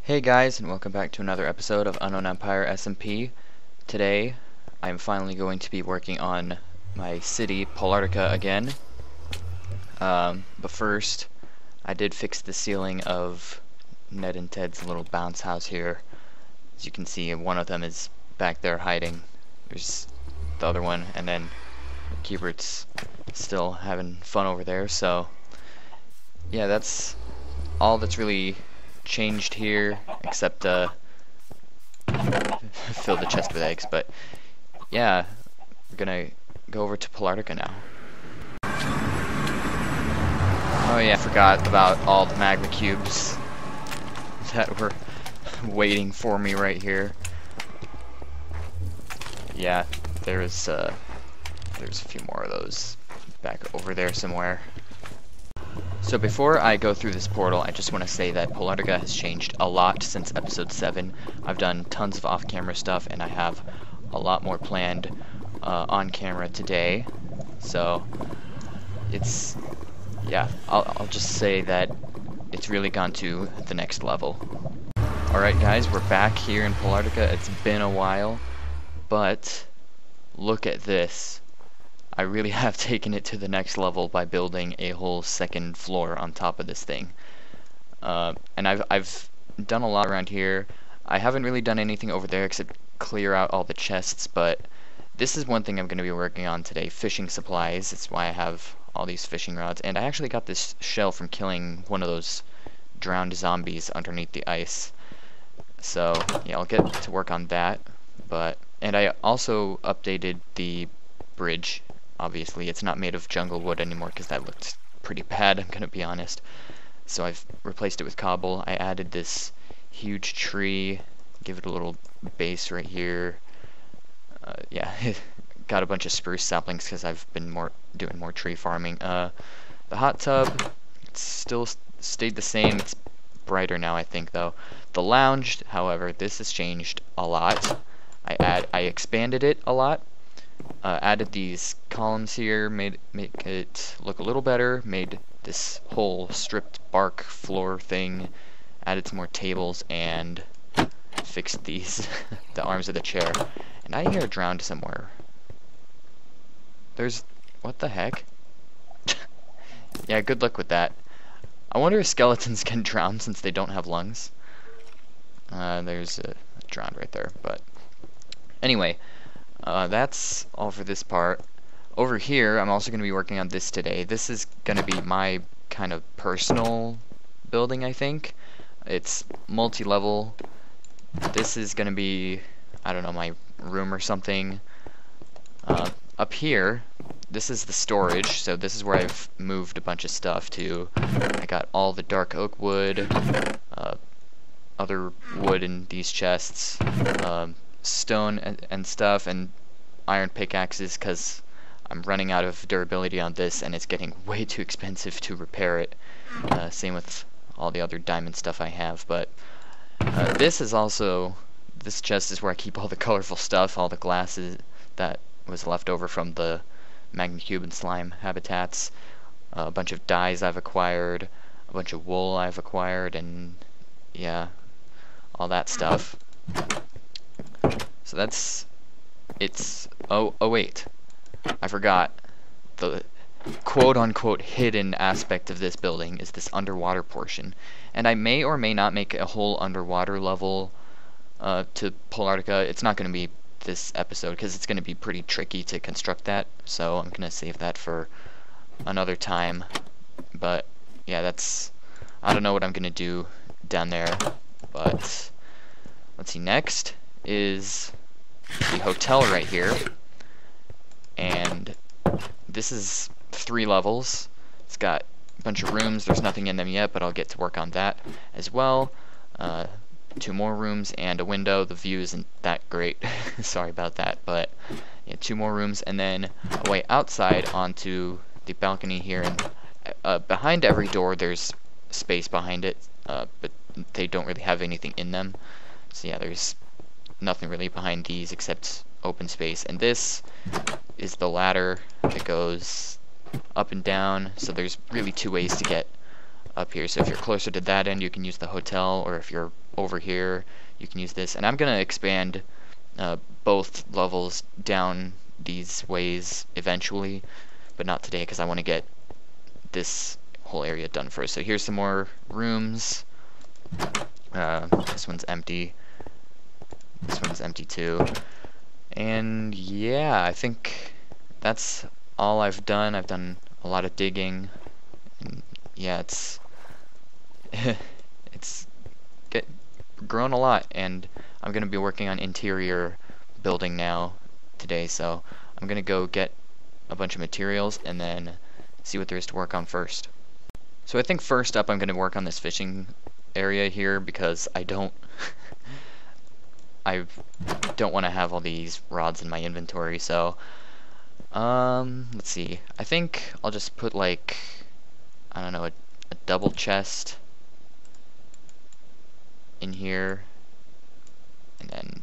Hey guys, and welcome back to another episode of Unknown Empire SMP. Today, I'm finally going to be working on my city, Polarctica, again. But first, I did fix the ceiling of Ned and Ted's little bounce house here. As you can see, one of them is back there hiding. There's the other one, and then Kiebert's still having fun over there, so yeah, that's all that's really changed here, except fill the chest with eggs. But yeah, we're gonna go over to Polarctica now. Oh yeah, I forgot about all the magma cubes that were waiting for me right here. Yeah, there's a few more of those back over there somewhere. So before I go through this portal, I just want to say that Polarctica has changed a lot since episode 7. I've done tons of off-camera stuff, and I have a lot more planned on camera today. So it's, yeah, I'll just say that it's really gone to the next level. Alright guys, we're back here in Polarctica. It's been a while, but look at this. I really have taken it to the next level by building a whole second floor on top of this thing. And I've done a lot around here. I haven't really done anything over there except clear out all the chests, but this is one thing I'm going to be working on today, fishing supplies. That's why I have all these fishing rods. And I actually got this shell from killing one of those drowned zombies underneath the ice. So yeah, I'll get to work on that. And I also updated the bridge. Obviously, it's not made of jungle wood anymore because that looked pretty bad, I'm gonna be honest. So I've replaced it with cobble. I added this huge tree, give it a little base right here. Yeah, got a bunch of spruce saplings because I've been doing more tree farming. The hot tub, it's still stayed the same. It's brighter now, I think, though. The lounge, however, this has changed a lot. I expanded it a lot. Added these columns here, make it look a little better, made this whole stripped bark floor thing, added some more tables, and fixed these, the arms of the chair. And I hear drowned somewhere. What the heck? Yeah, good luck with that. I wonder if skeletons can drown since they don't have lungs. There's a drowned right there, but anyway. That's all for this part. Over here, I'm also going to be working on this today. This is going to be my kind of personal building, I think. It's multi-level. This is going to be, I don't know, my room or something. Up here, this is the storage, so this is where I've moved a bunch of stuff to. I got all the dark oak wood, other wood in these chests, stone and stuff, and iron pickaxes because I'm running out of durability on this and it's getting way too expensive to repair it. Same with all the other diamond stuff I have, but this chest is where I keep all the colorful stuff, all the glasses that was left over from the magma cube and slime habitats, a bunch of dyes I've acquired, a bunch of wool I've acquired, and yeah, all that stuff. So oh wait, I forgot. The quote-unquote hidden aspect of this building is this underwater portion. And I may or may not make a whole underwater level to Polarctica. It's not going to be this episode because it's going to be pretty tricky to construct that. So I'm going to save that for another time. But yeah, I don't know what I'm going to do down there. But let's see, next is the hotel right here, and this is 3 levels. It's got a bunch of rooms. There's nothing in them yet, but I'll get to work on that as well. 2 more rooms and a window. The view isn't that great. Sorry about that, but yeah, 2 more rooms, and then a way outside onto the balcony here. And behind every door there's space behind it, but they don't really have anything in them. So yeah, there's nothing really behind these except open space. And this is the ladder that goes up and down, so there's really 2 ways to get up here. So if you're closer to that end, you can use the hotel, or if you're over here, you can use this. And I'm gonna expand both levels down these ways eventually, but not today because I want to get this whole area done first. So here's some more rooms. This one's empty. This one's empty too. And yeah, I think that's all I've done. I've done a lot of digging. And yeah, it's it's grown a lot, and I'm gonna be working on interior building now today, so I'm gonna go get a bunch of materials and then see what there is to work on first. So I think first up I'm gonna work on this fishing area here because I don't want to have all these rods in my inventory. So let's see, I think I'll just put like, I don't know, a double chest in here, and then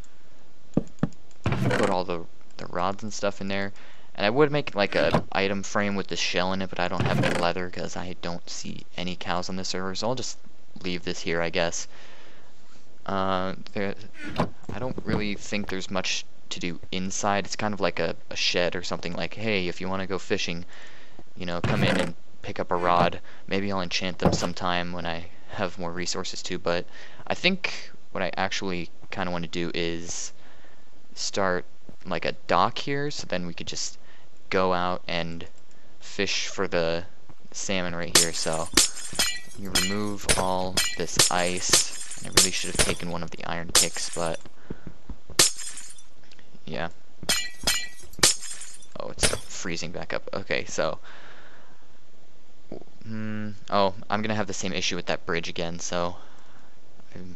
put all the rods and stuff in there. And I would make like a item frame with the shell in it, but I don't have any leather because I don't see any cows on the server, so I'll just leave this here, I guess. I don't really think there's much to do inside. It's kind of like a shed or something. Like, hey, if you want to go fishing, you know, come in and pick up a rod. Maybe I'll enchant them sometime when I have more resources too. But I think what I actually kind of want to do is start like a dock here, so then we could just go out and fish for the salmon right here. So you remove all this ice. I really should have taken one of the iron picks, but yeah. Oh, it's freezing back up. Okay, so oh, I'm gonna have the same issue with that bridge again, so I'm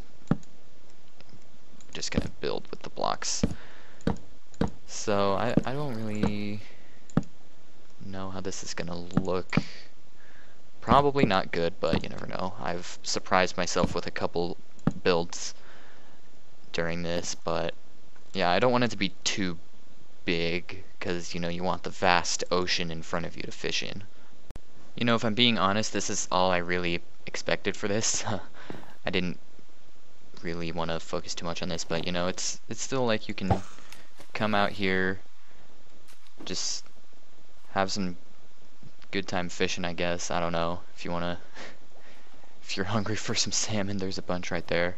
just gonna build with the blocks. So I don't really know how this is gonna look. Probably not good, but you never know. I've surprised myself with a couple builds during this, but yeah, I don't want it to be too big because, you know, you want the vast ocean in front of you to fish in. You know, if I'm being honest, this is all I really expected for this. I didn't really want to focus too much on this, but you know, it's still like you can come out here, just have some good time fishing, I guess. I don't know, if you wanna if you're hungry for some salmon, there's a bunch right there.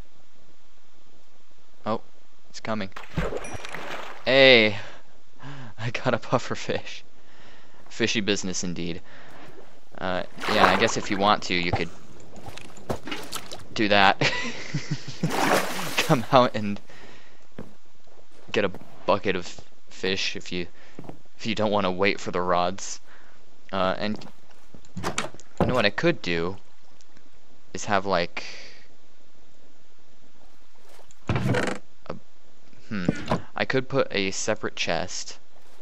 Oh, it's coming. Hey, I got a puffer fish. Fishy business indeed. Yeah, I guess if you want to, you could do that. Come out and get a bucket of fish if you don't want to wait for the rods. And you know what I could do is have like I could put a separate chest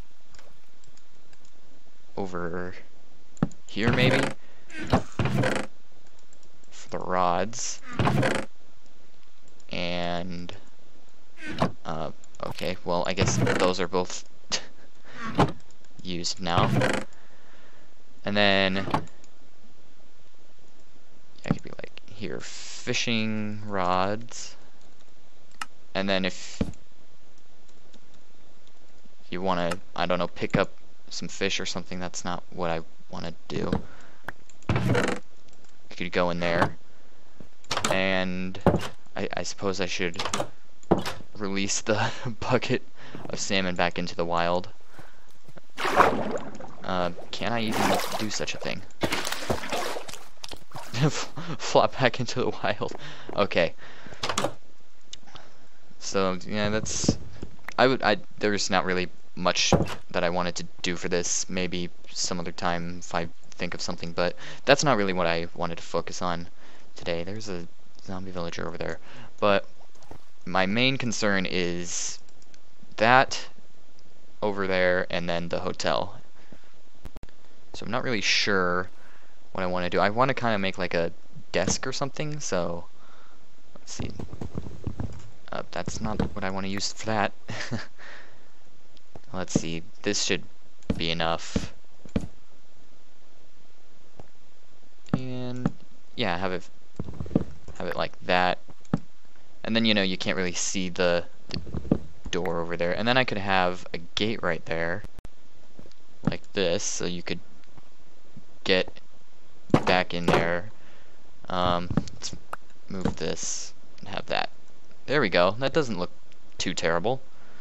over here maybe for the rods, and okay, well, I guess those are both used now. And then I could be like here, fishing rods. And then if you want to, I don't know, pick up some fish or something, that's not what I want to do. You could go in there, and I suppose I should release the bucket of salmon back into the wild. Can I even do such a thing? Flop back into the wild. Okay. So yeah, that's there's not really much that I wanted to do for this. Maybe some other time if I think of something, but that's not really what I wanted to focus on today. There's a zombie villager over there, but my main concern is that over there and then the hotel. So I'm not really sure what I want to do. I want to kind of make like a desk or something, so let's see. That's not what I want to use for that. Let's see, this should be enough. And yeah, have it like that. And then, you know, you can't really see the door over there. And then I could have a gate right there, like this, so you could get back in there. Let's move this and have that. There we go. That doesn't look too terrible.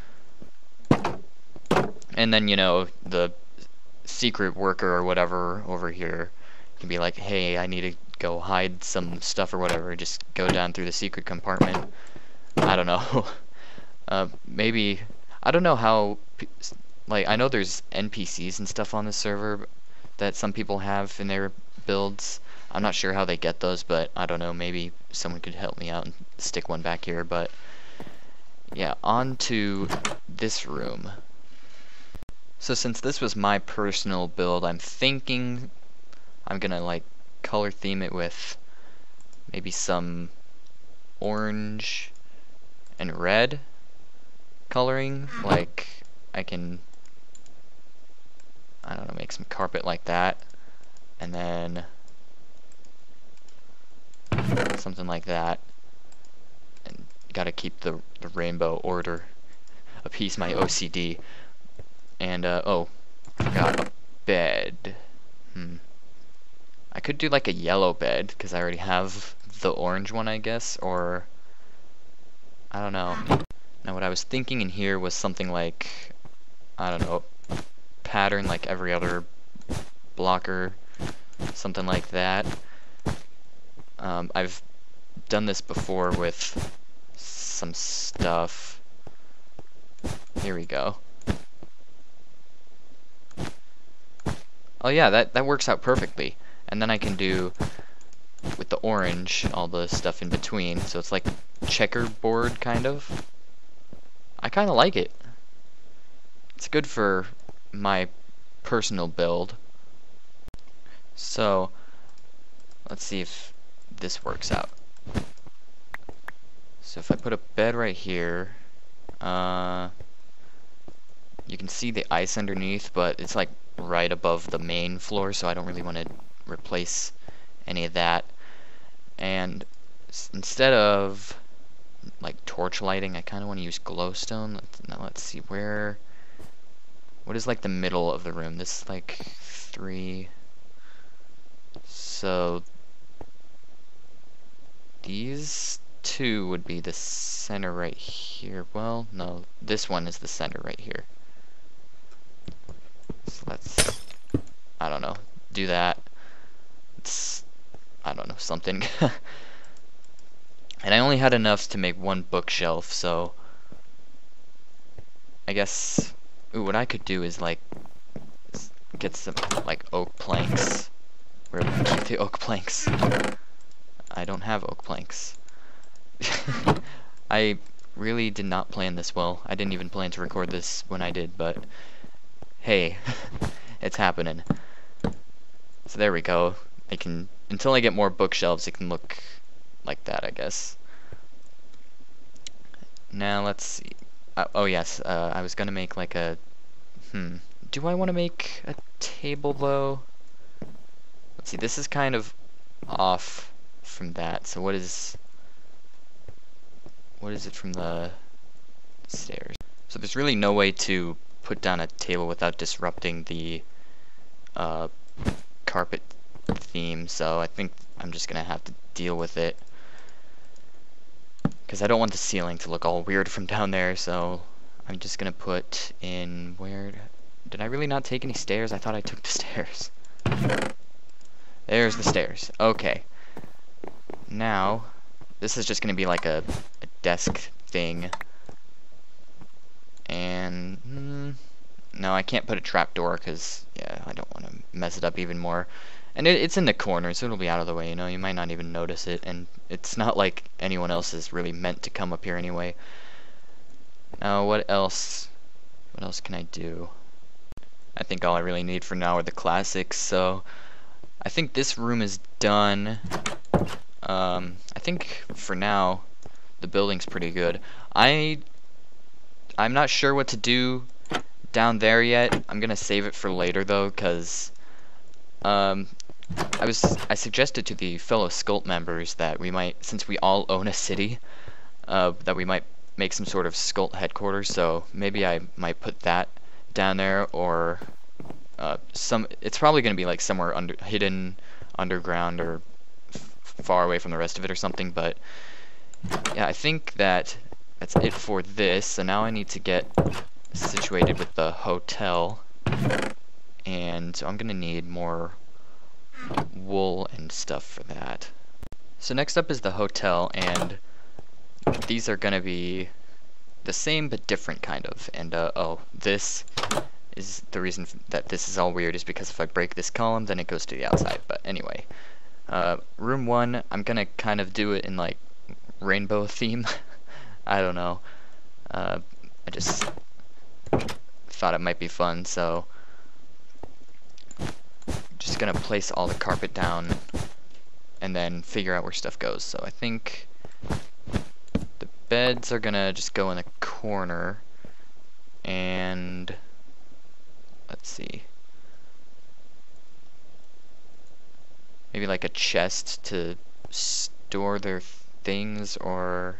And then, you know, the secret worker or whatever over here can be like, hey, I need to go hide some stuff or whatever. Just go down through the secret compartment. I don't know. Maybe, I don't know how, like, I know there's NPCs and stuff on the server that some people have in their builds. I'm not sure how they get those, but I don't know, maybe someone could help me out and stick one back here. But yeah, on to this room. So since this was my personal build, I'm thinking I'm gonna like color theme it with maybe some orange and red coloring. Like I can, I don't know, make some carpet like that, and then something like that. And gotta keep the rainbow order, appease my OCD. And oh, forgot a bed. I could do like a yellow bed because I already have the orange one, I guess, or I don't know. Now what I was thinking in here was something like, I don't know, pattern like every other blocker, something like that. I've done this before with some stuff. Here we go. Oh yeah, that works out perfectly. And then I can do, with the orange, all the stuff in between. So it's like checkerboard, kind of. I kind of like it. It's good for my personal build. So, let's see if this works out. So if I put a bed right here, you can see the ice underneath, but it's like right above the main floor, so I don't really want to replace any of that. And instead of like torch lighting, I kind of want to use glowstone. Now let's see, what is like the middle of the room? This is like 3. So these 2 would be the center right here. Well, no, this one is the center right here. So let's, I don't know, do that. It's, I don't know, something. And I only had enough to make 1 bookshelf, so I guess, ooh, what I could do is like get some like oak planks. Where would I keep the oak planks? I don't have oak planks. I really did not plan this well. I didn't even plan to record this when I did, but hey, it's happening. So there we go. I can, until I get more bookshelves, it can look like that, I guess. Now let's see. Oh yes, I was gonna make like a, do I want to make a table though? Let's see, this is kind of off from that, so what is it from the stairs? So there's really no way to put down a table without disrupting the carpet theme, so I think I'm just gonna have to deal with it. Because I don't want the ceiling to look all weird from down there, so I'm just gonna put in, where, did I really not take any stairs? I thought I took the stairs. There's the stairs. Okay. Now, this is just gonna be like a desk thing. And, no, I can't put a trapdoor because, yeah, I don't want to mess it up even more. And it's in the corner, so it'll be out of the way, you know, you might not even notice it, and it's not like anyone else is really meant to come up here anyway. Now, what else can I do? I think all I really need for now are the classics, so I think this room is done. I think for now, the building's pretty good. I'm not sure what to do down there yet. I'm gonna save it for later though, because I suggested to the fellow Sculpt members that we might, since we all own a city, that we might make some sort of Sculpt headquarters. So maybe I might put that down there, or it's probably going to be like somewhere hidden underground or far away from the rest of it or something. But yeah, I think that's it for this. So now I need to get situated with the hotel, and so I'm gonna need more wool and stuff for that. So next up is the hotel, and these are gonna be the same but different kind of. And oh, this is the reason that this is all weird, is because if I break this column, then it goes to the outside. But anyway, room 1, I'm gonna kind of do it in like rainbow theme. I don't know. I just thought it might be fun, so just gonna place all the carpet down and then figure out where stuff goes. So I think the beds are gonna just go in the corner, and let's see, maybe like a chest to store their things, or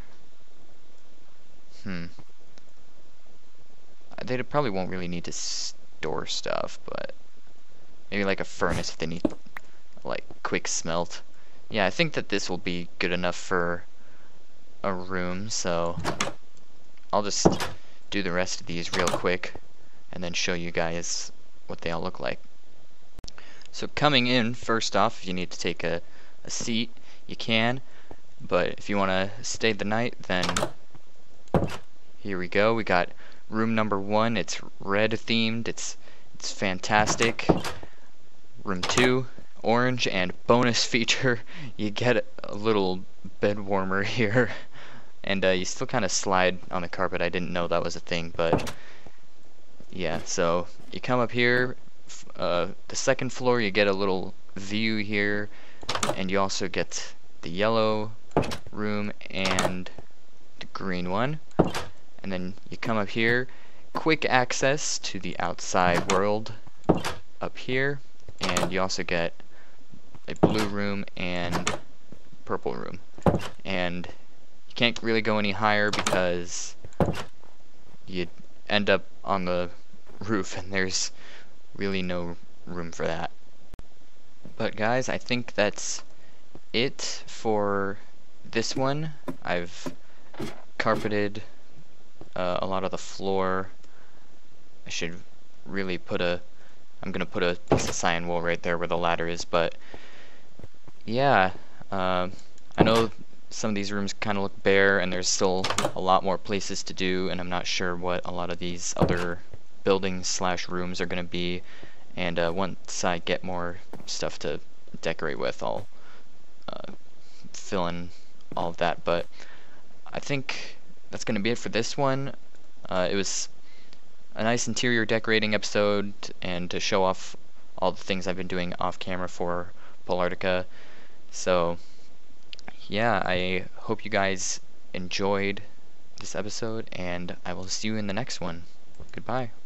they probably won't really need to store stuff, but maybe like a furnace if they need like quick smelt. Yeah, I think that this will be good enough for a room, so I'll just do the rest of these real quick and then show you guys what they all look like. So coming in, first off, if you need to take a seat, you can, but if you want to stay the night, then here we go. We got room number 1. It's red themed. It's fantastic. Room 2, orange, and bonus feature, you get a little bed warmer here, and you still kind of slide on the carpet. I didn't know that was a thing, but yeah. So you come up here, the second floor, you get a little view here, and you also get the yellow room and the green one. And then you come up here, quick access to the outside world up here, and you also get a blue room and purple room. And you can't really go any higher because you'd end up on the roof, and there's really no room for that. But guys, I think that's it for this one. I've carpeted a lot of the floor. I should really I'm gonna put a piece of cyan wool right there where the ladder is, but yeah, I know some of these rooms kind of look bare, and there's still a lot more places to do, and I'm not sure what a lot of these other buildings slash rooms are gonna be, and once I get more stuff to decorate with, I'll fill in all of that. But I think that's gonna be it for this one. It was a nice interior decorating episode, and to show off all the things I've been doing off camera for Polarctica. So yeah, I hope you guys enjoyed this episode, and I will see you in the next one. Goodbye.